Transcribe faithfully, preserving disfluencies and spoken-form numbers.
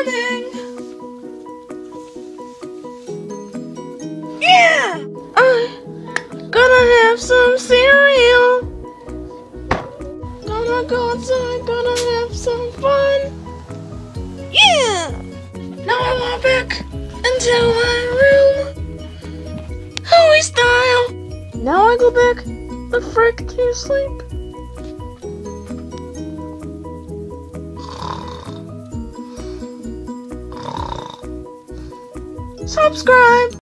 morning. Yeah! I'm gonna have some cereal. Gonna go outside, gonna have some fun. Yeah! Now I walk back into my room. Hooey style. Now I go back the frick to sleep. Subscribe.